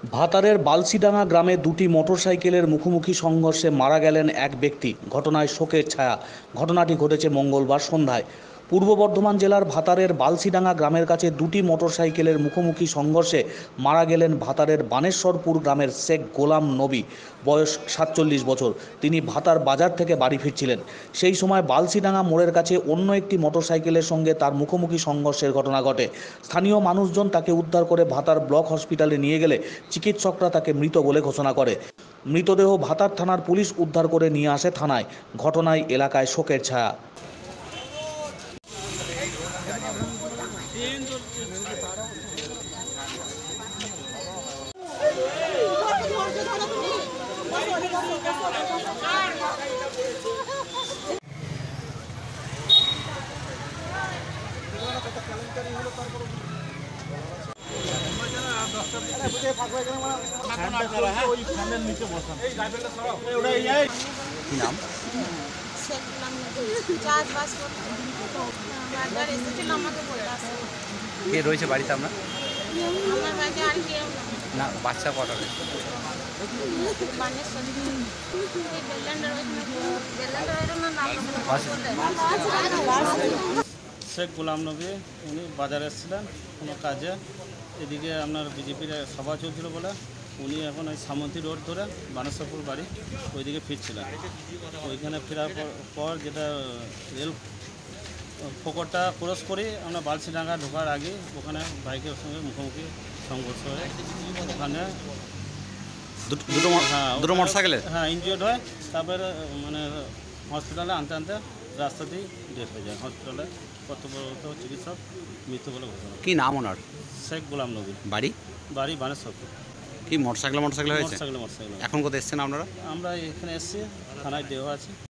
ভাতারের বালসিডাঙ্গা গ্রামে দুটি মোটরসাইকেলের মুখোমুখি সংঘর্ষে মারা গেলেন এক ব্যক্তি। ঘটনায় শোকের ছায়া। ঘটনাটি ঘটেছে মঙ্গলবার সন্ধ্যায়। পূর্ব বর্ধমান জেলার ভাতারের বালসিডাঙ্গা গ্রামের কাছে দুটি মোটরসাইকেলের মুখোমুখি সংঘর্ষে মারা গেলেন ভাতারের বানেশ্বরপুর গ্রামের শেখ গোলাম নবী, বয়স ৪৭ বছর। তিনি ভাতার বাজার থেকে বাড়ি ফিরছিলেন। সেই সময় বালসিডাঙ্গা মোড়ের কাছে অন্য একটি মোটরসাইকেলের সঙ্গে তার মুখোমুখি সংঘর্ষের ঘটনা ঘটে। স্থানীয় মানুষজন তাকে উদ্ধার করে ভাতার ব্লক হসপিটালে নিয়ে গেলে চিকিৎসকরা তাকে মৃত বলে ঘোষণা করে। মৃতদেহ ভাতার থানার পুলিশ উদ্ধার করে নিয়ে আসে থানায়। ঘটনায় এলাকায় শোকের ছায়া। কি নাম? কে রয়েছে বাড়িতে? আমরা না, বাচ্চা কটা রয়েছে? শেখ গোলাম নবী, উনি বাজারে এসেছিলেন কোনো কাজে। এদিকে আপনার বিজেপির সভা চলছিল বলে উনি এখন ওই সামন্তী রোড ধরে বানেশ্বরপুর বাড়ি ওইদিকে ফিরছিলেন। ওইখানে ফেরার পর যেটা রেল ফোকরটা ক্রস করে আমরা বালসিডাঙ্গা ঢোকার আগে ওখানে বাইকের সঙ্গে মুখোমুখি সংঘর্ষ হয়ে ওখানে দুটো মোটরসাইকেলে ইনজিওর্ড হয়। তারপরে মানে হসপিটালে আনতে আনতে রাস্তাতেই ডেথ হয়ে যায়। হসপিটালে কর্তব্যরত চিকিৎসক মৃত্যু বলে ঘোষণা। কি নাম ওনার? শেখ গোলাম নবী। বাড়ি বানেশ্বরপুর। কি মোটরসাইকেল হয়েছে? মোটরসাইকেল। এখন কোথায় এসছেন আপনারা? আমরা এখানে এসেছি, থানায় দেওয়া আছে।